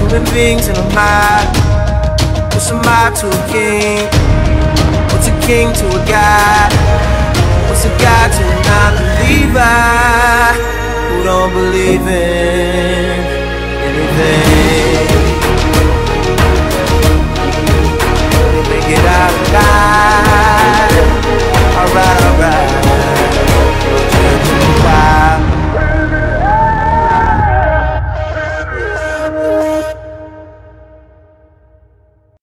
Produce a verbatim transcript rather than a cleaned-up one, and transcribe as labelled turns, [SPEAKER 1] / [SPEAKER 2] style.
[SPEAKER 1] human beings in a mob. What's a mob to a king? What's a king to a god? What's a god to a non-believer who don't believe in